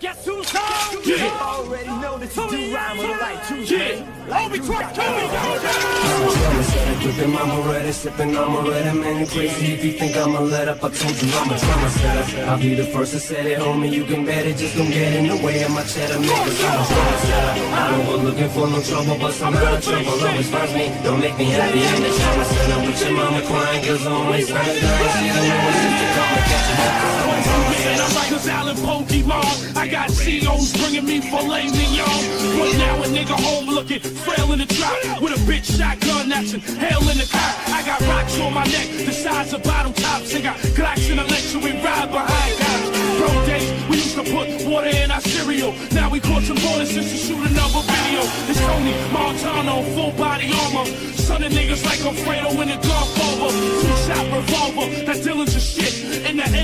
Guess who's home? Yeah. Already know that you do rhyme with the right Tuesday. Like Gripping mama ready, sipping on my ready. Man, you crazy if you think I'ma let up. I told you I'm a drama setter. I'll be the first to set it, homie. You can bet it, just don't get in the way of my cheddar. Niggas, I'm a drama setter. I don't go looking for no trouble, but some out of trouble always finds me. Don't make me happy in the drama center with your mama crying, cause always right there. She don't know what she's to come and catch you. I'm like a Allen Pokemon. I got COs bringing me filet mignon. But now a nigga home looking frail in the drop with a bitch shotgun that's in hell in the cop. I got rocks on my neck the size of bottom tops. They got Glocks in the lecture, we ride behind cops. Bro days, we used to put water in our cereal. Now we caught some bonuses to shoot another video. It's Tony Montana, full body armor. Son of niggas like Alfredo in the Godfather. Two-shot revolver, that Dylan's a shit. In the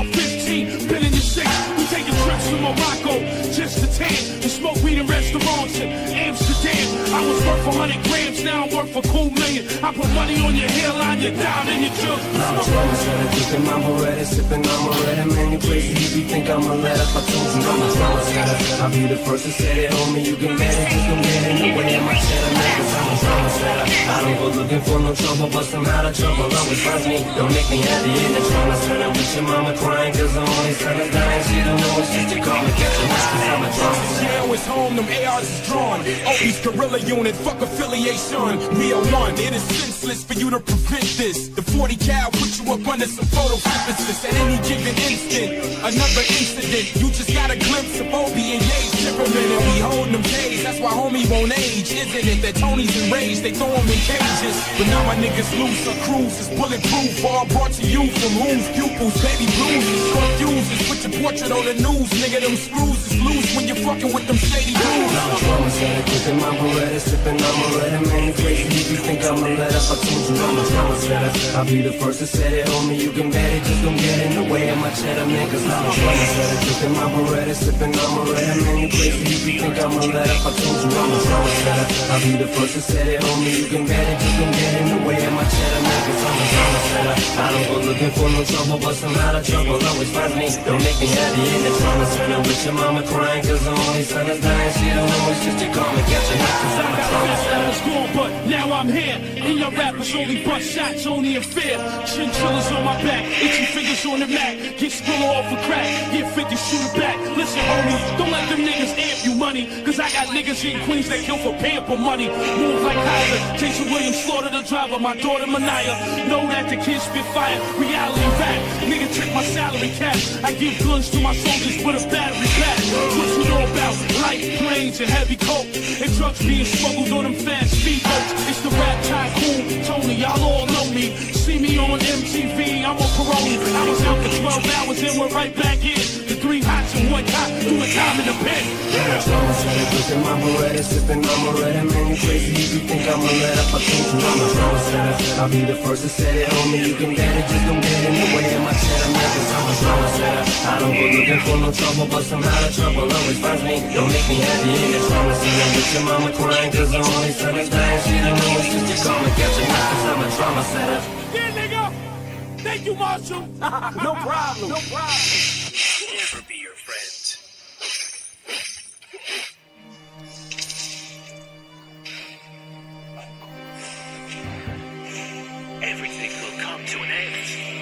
AR-15, been in the six. We taking trips to Morocco, just to tan. To smoke weed in restaurants in Amsterdam. I was worth 100 grams, now I'm worth a cool million. I put money on your hairline, your dime, and your jug. I'm a drama setter, gripping mama ready, sipping on my ready. Man, you crazy if you think I'ma let up. I told you I'm a drama setter. I'll be the first to set it, homie. You can bet it, just don't get in the way of my cheddar. Niggas, I'm a drama setter. I don't go looking for no trouble, but some out of trouble always finds me. Don't make me happy in the drama center with your mama crying, cause the only son is dying. She don't know it's just to call me, catch you, cause I'm a drama setter. Jail is home, them ARs is drawn. Obi's guerrilla unit, fuck affiliation. We are one, it is senseless for you to prevent this. The 40 cal put you up under some photosynthesis. At any given instant, another incident. You just got a glimpse of Obi and Ye's temperament, and we hold them days. That's why homie won't age, isn't it? That Tony's enraged, they throw him in cages. But now my niggas loose, our cruise is bulletproof. All brought to you from whose pupils, baby blues is confuses. Put your portrait on the news, nigga, them screws is loose when you're fucking with them shady dudes. I'm a drama setter, gripping my beretta, sipping on my Beretta. Man, you crazy if you think I'ma let up. I told you I'm a drama setter. I'll be the first to set it, homie. You can bet it, just don't get in the way of my cheddar, man, cause I'm a drama setter. Gripping my beretta, sipping on my Beretta. Man, you crazy if you think I'ma let up. I told you I'm a drama setter. I'll be the first to set it, homie. You can bet it, just don't get in the way of my cheddar, man, cause I'm a drama setter. I don't go looking for no trouble, but some out of trouble always finds me. Don't make me happy in the drama center with your mama crying, cause the only son is dying. She don't know it's just to call me, catch you, cause I'm a drama setter. But now I'm here, and your rappers only bust shots, only in fear. Chinchillas on my back, itchy fingers on the mat. Get spiller off a crack, get 50, shoot it back. Listen, homie, don't let them niggas amp you money, cause I got niggas in Queens that kill for pamper money. Move like Kaiser, Jason Williams, slaughter the driver, my daughter Mania. Know that the kids spit fire, reality rap. Nigga, check my salary cap. I give guns to my soldiers with a battery pack. What you know about light planes and heavy coke, and drugs being smuggled on them fast speedboats. It's the rap tycoon, Tony, y'all all know me. See me on MTV, I'm on parole. I was out for 12 hours and we're right back in. The 3 hots and 1 cop, doing time in the pen. I'm a drama setter, gripping my beretta, sipping on my Beretta. Man, you crazy if you think I'ma let up. I told you I'm a drama setter. I'll be the first to set it, homie. You can bet it, just don't get in the way of my cheddar, man, cause I'm a drama setter. I don't go looking for no trouble, but some out of trouble always finds me. Don't make me happy in the drama center with your mama crying, cause the only son is dying. She don't know it's just to call me, catch you, cause I'm a drama setter. Yeah, nigga! Thank you, Marshall! No problem. No problem. Never be your friend. Everything will come to an end.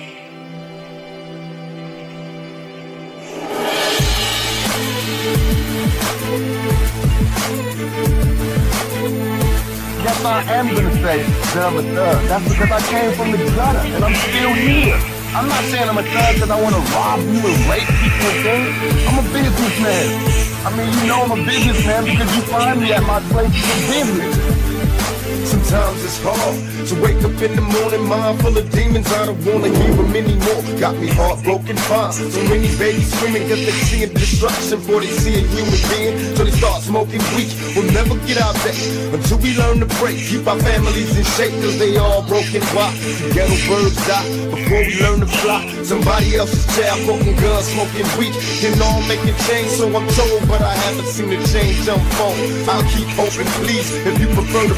Yes, I am gonna say that I'm a thug. That's because I came from the gutter and I'm still here. I'm not saying I'm a thug because I want to rob you and rape people and things. I'm a businessman. I mean, you know I'm a businessman because you find me at my place of business. Sometimes it's hard to wake up in the morning, mind full of demons. I don't wanna hear them anymore. Got me heartbroken, fine. So many babies screaming cause they seeing destruction before they see a human being. So they start smoking weed. We'll never get out there until we learn to break. Keep our families in shape cause they all broken. Why? Ghetto birds die before we learn to fly. Somebody else's child, broken guns, smoking weed. Can all make a change, so I'm told, but I haven't seen the change unfold. I'll keep hoping, please, if you prefer to breathe.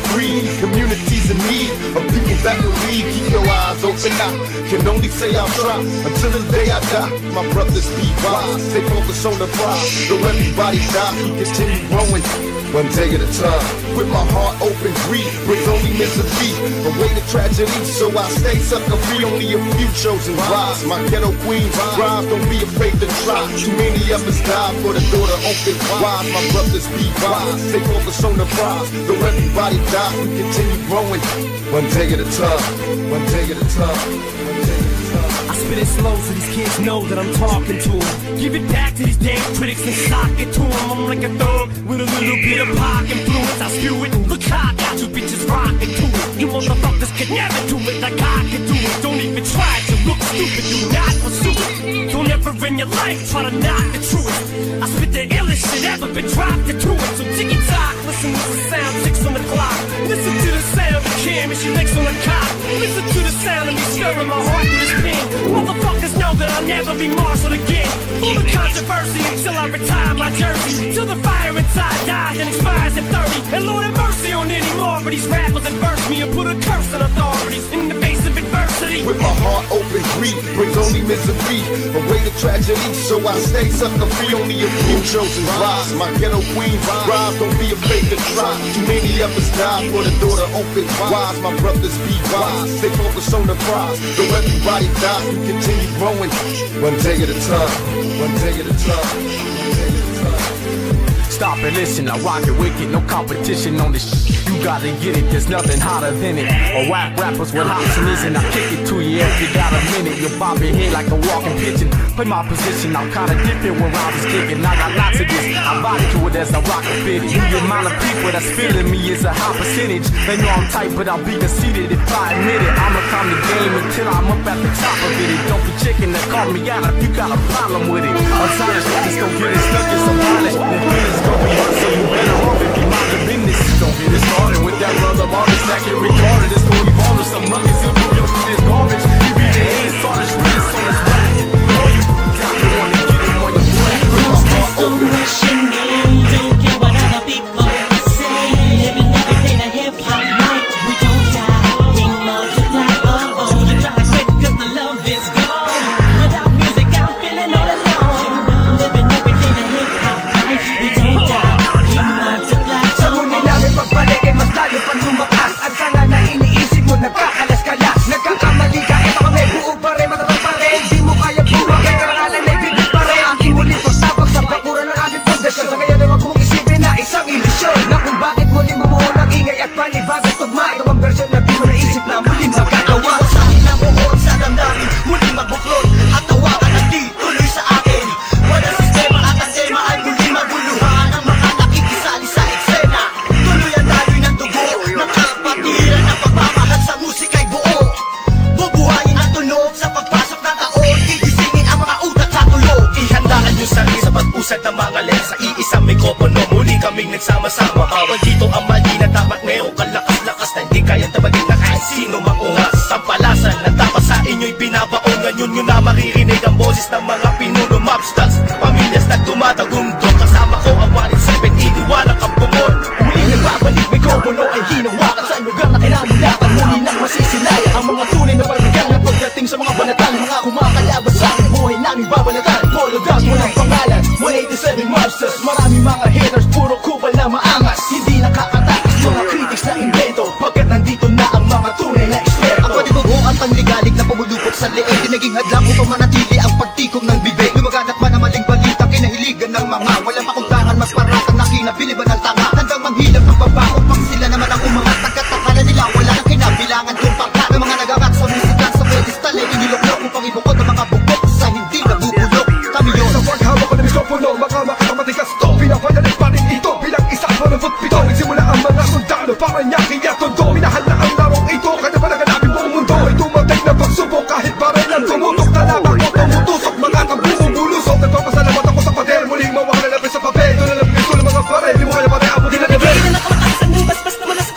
many communities in need of people that will lead. Keep your eyes open, I can only say I'll try until the day I die. My brothers be wise, stay focused on the prize. Though everybody die, we continue growing one day at a time. With my heart open, greed brings only misery, away the tragedy, so I stay sucker free. Only a few chosen rise. My ghetto queens rise, don't be afraid to try. Too many of us die for the door to open wide. My brothers be wise, stay focused on the prize. Though everybody die, we continue growing one day at a time. One day at a time. One day at a time. I spit it slow so these kids know that I'm talking to them. Give it back to these damn critics and sock it to them. I'm like a thug with a little bit of pop influence. I spew it, look how I got you bitches rocking to it. You motherfuckers can never do it like I can do it. Don't even try to look stupid, do not pursue it. Don't ever in your life try to knock the truth. I spit the illest shit ever been dropped into it. So jiggy tock, listen to the sound, 6 on the clock. Listen to the sound of Cam as she licks on the cop. Listen to the sound of me stirring my heart with this pen. Motherfuckers know that I'll never be marshaled again. Full of controversy until I retire my jersey. Till the fire inside dies and expires at 30. And Lord have mercy on any more of these rappers that verse me and put a curse on authorities in the face of adversity. With my heart open, greed brings only misery, away the tragedy, so I stay sucker free. Only a few chosen rise. My ghetto queens rise, don't be afraid to try. Too many of us die for the door to open wise. My brothers be wise, stay focused on the prize. Though everybody die, we continue growing one day at a time. One day at a time. One day at a time. Stop and listen, I rock it wicked, no competition on this shit. You gotta get it, there's nothing hotter than it. Or whack rappers with hops and isn't. I kick it to you if you got a minute. You'll bob your head like a walking pigeon. Play my position, I'm kinda different when I was kicking. I got lots of this, I rock to it as I rock a fitted. The amount of people that's feeling me is a high percentage. They know I'm tight, but I'll be conceited if I admit it. I'ma calm the game until I'm up at the top of it. Don't be chicken to call me out if you got a problem with it. I'm sorry, just don't get it stuck in some violence. The feelings gon' be hurt, so you better off if you mind your business. Don't get it started with that brother artist that get retarded. It's going to evolve with some monkeys who do your shit garbage. You be the head, start his wrist on his back. All you got to want to get him on your brain. So much in me, don't care what other people say. Living every day the hip-hop night. We don't die, we multiply. Oh, you try to quit cause the love is gone. Without music I'm feeling all alone. Living every day the hip-hop night. We don't die, we multiply. Sa huli namin pagbalik ay mas lalo pang lumakas. At sana na iniisip mo nagkakalas-kalas. Nagkakamali ka, ito kami buo pa rin, matatang pa rin. Di mo kaya buwag, ay karangalan ay bibig pa rin. Aking muling pagsabak sa bakura ng aming pundasyon. Sa kaya naman kong isipin na isang ilusyon, na kung bakit muling bumuo ng ingay at panibagang tugma. Ito ang versyon na di mo naisip na muling magagawa. Sa akin na buhon sa damdamin, muling magbuklod. At tawagan na di tuloy sa akin. Wala sistema at ang tema ay muling maguluhan. Ang mga nakikisali sa eksena, tuloy ang daloy ng dugo. Nakapatiran ng pagmamahal sa musika'y buo. Bubuhayin ang tunog sa pagpasok ng taon. Gigisingin ang mga utak sa tulog. Ihandaan nyo sarili sa pag-usad ng mga lens. Sa iisang mikropono, muli kaming nagsama-sama. Bawal dito ang mali na dapat mayroong kalakas-lakas na hindi kayang tabagin na kahit sino maungas. Tampalasan na dapat sa inyo'y binabaon. Ngayon nyo na maririnig ang boses ng mga pinuno mobsters. Pamilyas na tumatagundong. Kasama ko ang 1-7, iniwalang kampumon. Muli nagbabalik, mikropono ay hinawakan sa lugar na kinamulakan. Muli nang masisilayan ang mga tunay na pagbigang na pagdating sa mga banatan. Mga kumakalabas sa aking buhay namin babalatan. Pologas, walang pangalan, 187 monsters. Marami mga haters, puro kupal na maangas. Hindi nakakatakas mga critics na invento. Pagkat nandito na ang mga tunay na eksperto. Ang panibugo at panligalig na pumulupot sa leeg. Tinaging hadlang upang manatili ang pagtikom ng bibig. Lumaganap man ang maling balita, kinahiligan ng mga walang pakundangan, mas paratan na kinabiliban ng tanga. Handang manghilap ng babaho, pang sila naman ang umangat. Nagkatakala nila, wala nang kinabilangan kung pangkat. Ng mga nagagat sa musikan sa pedestal ay iniloklok upang ibukod ang mga bukbok sa hindi nabubulok. Kami yun. Sa paghawak ko ng mikropono, mga makakamatigas to. Pinapadalit pa rin ito bilang isang malambot pito. Nagsimula ang mga sundalo para niya kaya tondo. Minahal na ang larong ito, kanya pa naganapin buong mundo. Ay tumatay na pagsubok kahit parang lang tumutok. Talabak ko tumutusok, mga kabumong bulusok. Nagpapasalamat ako sa pader, muling mawak na labis sa papel. Ito na lang gusto ng mga pare, di mo kaya pare abutin na gabi. Hindi na nakamakas ang basbas na malas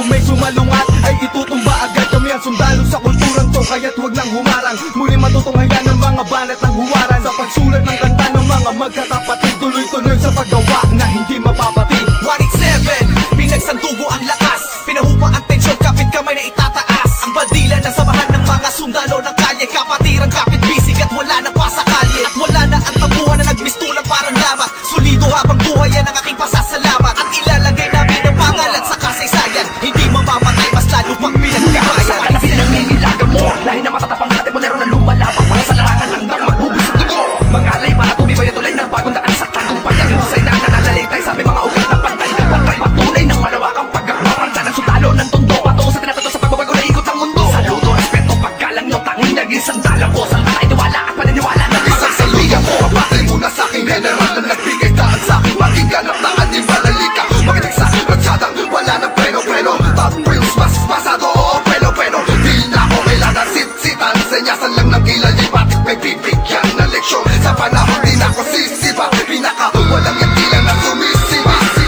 Kung may sumalungat ay itutumba agad. Kami ang sundalo sa kulturang to, kaya't huwag nang humarang. Muli matutunghayan ng mga banat ng huwaran. Sa pagsulat ng kanta ng mga magkakapatid, tuloy-tuloy sa paggawa na hindi mapapatid. 187, pinagsandugo ang lakas, pinahupa ang tensyon, kapit kamay na itataas. Ang bandila ng samahan ng mga sundalo ng kalye, kapatirang kapit bisig at wala na pa sa kalye. At wala na ang tabuhan na nagmistulang parang lamat. Solido habang buhay yan ang aking pasasalamat. At ilalagay namin ang pangalan sa kasaysayan, hindi mamamatay mas lalo pang pinagkahayan. Sa kanya sila ng ngilagan mo, lahi na matatapang natin mo naroon na lumalapang. Mga sa larangan ang dang magbubusog dugo. Mga alay para tumibay na tulay ng bagong daan sa tagumpay. Ang husay na nananalitay sabi mga ugat na pantay. Pantay patunay ng malawakang pagkakamanta ng sundalo ng tondo. Patungo sa tinatato sa pagbabago na ikot ng mundo. Saludo, respeto, paggalang nyo, tanging naging sandala ko. Sa mga itiwala at paniniwala ng isang saligan mo. Kapatay muna sa aking general na nagbigay daan sa aking maging ganap na animalalika. Makinig sa ratsadang wala ng preno-preno. Top prince, mas pasado o preno-preno. Di na ako kailangan sit-sitan. Senyasan lang ng kilay, batik may bibigyan na leksyon. Sa panahon di na ako sisipa, pinaka walang yan tila na sumisibisi.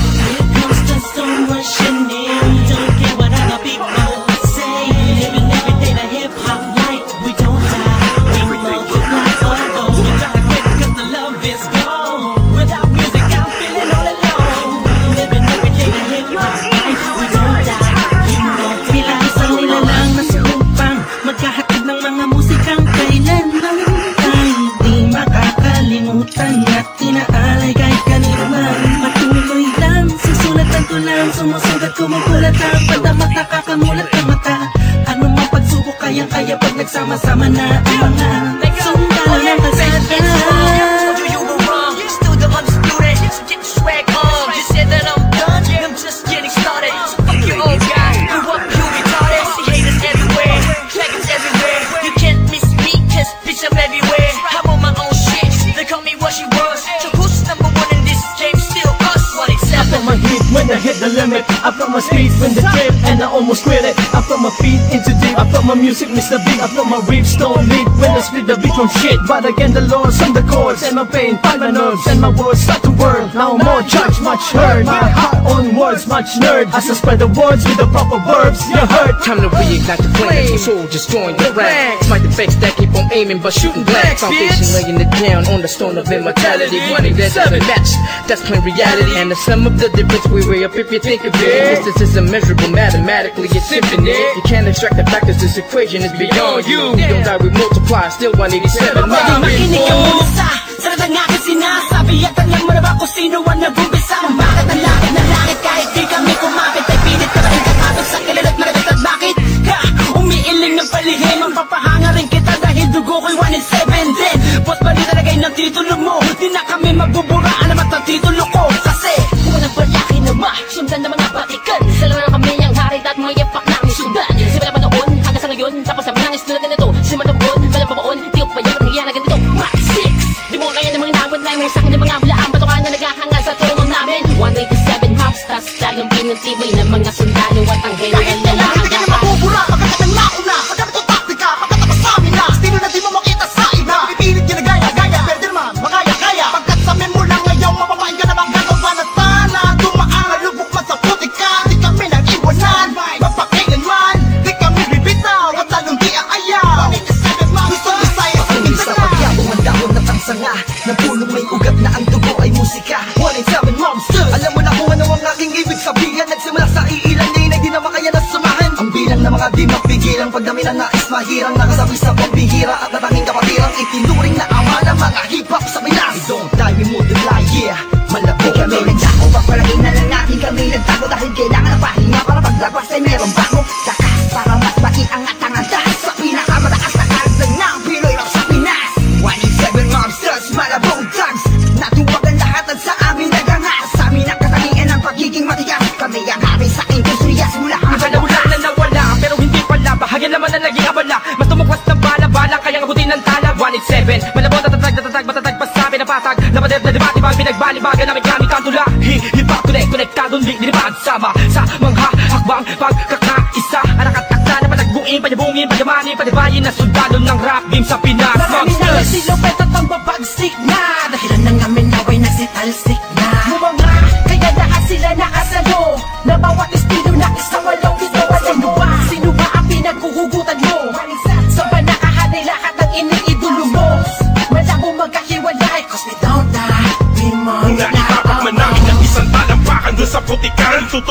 Sumusugat, kumukulat ang padamat, nakakamulat ang mata. Ano mang pagsubok, kayang-kaya pag nagsama-sama na ang mga sundalo ng kalsada. Told you you were wrong, still the undisputed. So get your swag on. You said that I'm done, I'm just getting started. So fuck your old guy, grew up you retarded. See haters everywhere, dragons everywhere. You can't miss me, cause bitch I'm everywhere. I'm on my own shit, they call me what she was. So who's number one in this game? Still us, 187. I felt my heat when I hit the limit. I felt my speed when the trip and I almost quit it. I felt my feet into deep. I felt my music miss the beat. I felt my riffs don't lead when I split the beat from shit. But again the Lord's on the chords and my pain find my nerves and my words start to work. Now more judge, much heard. My heart on words, much nerd. As I spread the words with the proper verbs, you heard. Time to reignite the flame. My soul just join the rank. Smite the fakes that keep on aiming but shooting blank. Foundation laying it down on the stone of immortality. Money that doesn't match, that's plain reality. And the sum of the difference we weigh up if you think of it. Distance is immeasurable, mathematically it's infinite. You can't extract the fact that this equation is beyond you. You don't die, we multiply, still 187. Makinig ka muna sa sarap ng aking sinasabi. At alam mo na ba kung sino ang nag-umpisa? Bakit ang langit na langit kahit di kami kumapit? Ay pilit ka rin kapatid sa kilala at maragat. At bakit ka umiiling ng palihim? Ang papahanga rin kita dahil dugo ko'y 187 din. Ba't bali talagay ng titulo mo? Di na kami magbuburaan naman ang titulo ko. Kasi kung walang balaki na sundan ng mga batikan, sila na kami ang hari at mga yapak na aming sundan. Simula pa noon hanggang sa ngayon, tapos namin ang istulat na nito. Simula pa noon, walang pabaon, di ko pa yan nangyayari na ganito. Max 6, di mo kaya ng mga nawad na yung sa akin ng mga hulaan. Batukan na naghahangal sa tulong namin. 187 maps, tas talang pinutibay ng mga sundalo at ang general na mga Hindi ka na mabubura, pagkakatang mauna. Pagkakatang to taktika, pagkatapos sa amin na. Estilo na di mo makita sa iba. Pipilit ka na gaya-gaya, pwede naman, makaya-kaya. Pagkat sa amin mo lang ngayon, mapapain ka naman gano'n ba na tana. Dumaan, lubok man sa putik ka, di kami nang iwanan. Mapakailanman, di kami bibitaw, at lalong di aayaw. 187 ma'am, gusto Visayas, Pakinig sa pagyabong ang dahon na tangsanga. Ng pulong may ugat na ang dugo ay musika. 187 monsters. Alam mo na kung ano ang aking ibig sabihin. Nagsimula sa iilan din ay di na makaya na samahan. Ang bilang ng mga di mapigilang pagdami na nais mahirang nakasabi sa pambihira at natanging kapatirang itinuring na ama ng mga hip-hop sa Pinas. We don't die, we multiply, yeah. Malabo kami nagdako, papalagay na lang natin kami nagtago. Dahil kailangan na pahinga para paglabas ay meron bago. Lakas para mas maiangat ang andas sa pinakamataas na karsang ng Pinoy rap sa Pinas. 187 monsters, malabong thugs. Natuwag ang lahat at sa amin nagangas. Sa amin ang katangian ng pagiging matigas. Kami ang hari sa industriya simula hanggang Wala na nawala, pero hindi pala. Bahagyan naman na naging abala. Mas tumukwas na bala-bala, kaya abutin ng tala. 187, malabong tatatag, matatag pa sa pinapatag. Napadeb na debate, pag pinagbalibagan namin gamit ang tula. Hip-hop connect, konektadong dinipad sama sa mga hakbang pagkakaisa. Anak at akta na panagbuin, panyabungin, panyamanin, panibayin na sundalo ng rap game sa Pinas. Marami na nagsilupet at ang babagsik na. Dahilan ng amin naway nagsitalsik na. Mga kaya lahat sila nakasalo. Na bawat estilo na isawal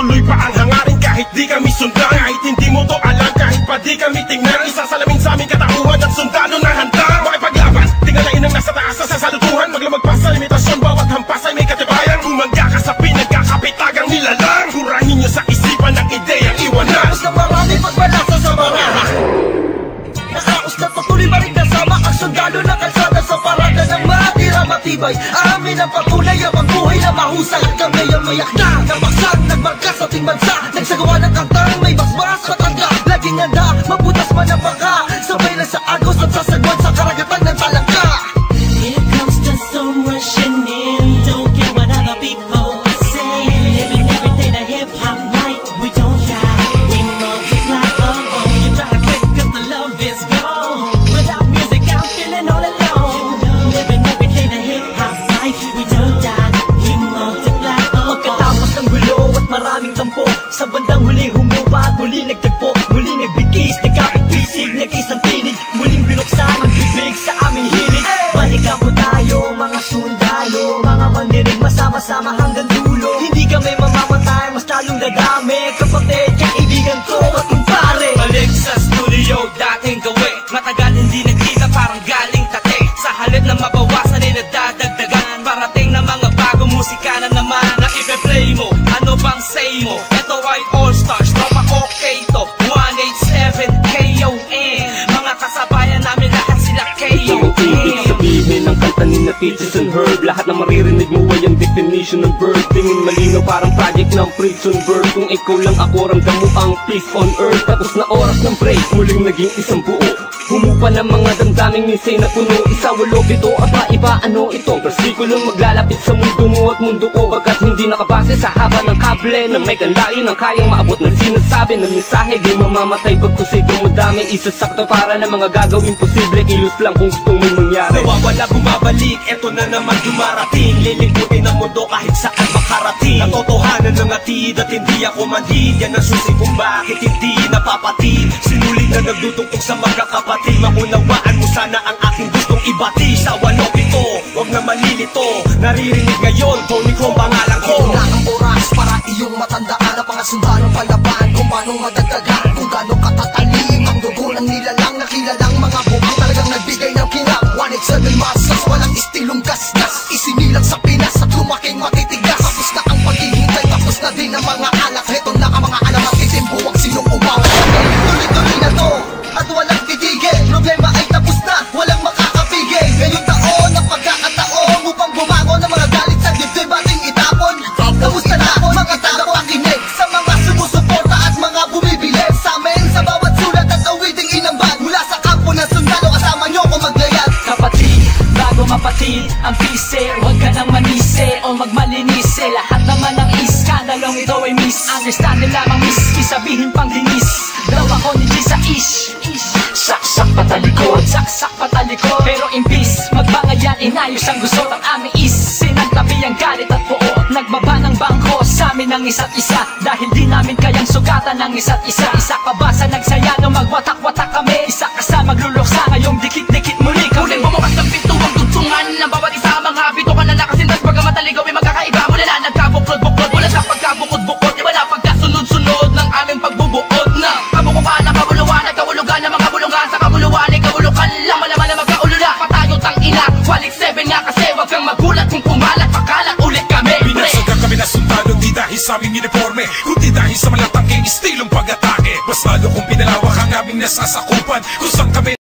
tuloy pa ang hangarin kahit di kami sundan. Kahit hindi mo to alam, kahit pa di kami tingnan, isasalamin sa aming katauhan ang sundalo na handa makipaglaban. Tingalain ang nasa taas sa sasalutuhan, maglamag pa sa limitasyon, bawat hampas ay may katibayan. Bumangga ka sa pinagkakapitagang nilalang, kurahin nyo sa isipan ng ideyang iwanan. Tapos na marami pagbalasa sa mga nakaos na patuloy pa rin kasama ang sundalo na kalsada sa parada ng matira matibay. Amin ang patunay ang pagbuhay na mahusay at kami ang mayak na nabaksak, nagmarka sa ating bansa, nagsagawa ng kantang may basbas matanda. Laging handa, mabutas man ang baka, sabay na sa agos at sasagwan sa karagatan ng talangka. Here comes the sun rushing in, don't care what other people say. Living every day the hip-hop night, we don't die, we multiply. You try to quit cause the love is gone. Without music I'm feeling all alone. Living every day the hip-hop night, we don't die, we multiply. Pagkatapos ng gulo at maraming tampo, sa bandang huli humupa at muli nagtagpo, muli nagbigis, nagkakit-pisig, nag-isang tinig, muling binuksan ang bibig sa aming hilig. Balikan po tayo mga sundalo, mga mandinig masama-sama hanggang dulo. Hindi kami mamamatay, mas lalong dadami, kapatid, kaibigan ko at kumpare. Balik sa studio, dating gawi, matagal hindi nagkita, parang galing tate. Sa halip na mabawasan ay nadadagdagan, parating na mga bagong musika na naman na ipe-play mo. Ano bang say mo? Ito ay All Stars, tropa okay to 187 KON. Mga kasabayan namin lahat sila KON. Ibig sabihin ng kanta ni na Peaches and Herb, lahat na maririnig mo ay ang definition ng bird. Tingin malinaw parang project ng prison bird. Kung ikaw lang ako, ramdam mo ang peace on earth. Tapos na oras ng break, muling naging isang buo. Humupa ng mga damdaming minsay na puno. Isa, walo, pito, aba, iba, ano ito? Versikulong maglalapit sa mundo mo at mundo ko, bagkat hindi nakabase sa haba ng kable na may kanlayo ng kayang maabot ng sinasabi ng mensahe. Di mamamatay pagkusay dumadami, isasakto para ng mga gagawin posible. Kilos lang kung gusto mong mangyari. Nawawala, bumabalik, eto na naman dumarating. Liliputin ang mundo kahit saan makarating. Natotohanan ng atid at hindi ako manhid. Yan ang susi kung bakit hindi napapatid. Sinulit na nagdudugtong sa magkakapatid. Maunawaan mo sana ang aking gustong ibati. Sa 1-0-7, huwag na malilito. Naririnig ngayon, Tony ko ang pangalan ko. Wala ang oras para iyong matandaan ang mga sundalong palaban, kung paano madagdagan, kung gano'ng katatalim ang dugo ng nilalang na kilalang mga bukang talagang nagbigay ng kinang. 187 masas, walang istilong gasgas, isinilang sa Pinas at lumaking matitigas. Tapos na ang paghihintay, tapos na din ang mga alak. Heto na ang mga alamat, itimbuwag sinong umawa. Tuloy-tuloy na to at walang titigil, problema ay tapos na, walang makakapigil. Ngayong taon ang pagkakataon upang bumango ng mga galit sa dibdib ating itapon. Tapos na ako mga tagapakinig sa mga sumusuporta at mga bumibili sa amin sa bawat sulat at awiting inambag mula sa kampo ng sundalo. Kasama nyo ko maglayag. Kapatid, bago mapatid ang pise, huwag ka nang manise o magmalinise. Lahat naman ng iskandalong ito ay miss. Understand nila mang miss, isabihin pang dinis. Daw ako ni Gisa Ish. Saksak patalikod, saksak patalikod. Pero imbis magbangayan, inayos ang gusot ang aming is. Sinantabi ang galit at puot, nagbaba ng bangko sa amin ng isa't isa. Dahil di namin kayang sugatan ng isa't isa. Isa ka ba sa nagsaya nung magwatak-watak kami? Isa ka sa magluluksa ngayong dikit-dikit muli kami. Muling bumukas ng pinto ang tutsungan ng bawat isa. Mga bito ka na nakasindas, baga mataligaw ay magkakaiba. Mula na nagkabuklod-buklod, mula sa pagkabukod-bukod. Iba na pagkasunod-sunod ng aming pagbubuod na kabukupan ng kabuluhan at kahulugan ng mga bulungan. Sa kabuluhan ay kahulukan lang, malaman na magkaulula. Patayot ang ina, 1-7 nga kasi wag kang magulat kung kumalat, pakalat ulit kami. Binasagkan kami na sundalo, di dahil sa aming uniforme, kundi dahil sa malatangking istilong pag-atake. Mas lalo kung pinalawak ang aming nasasakupan, kung saan kami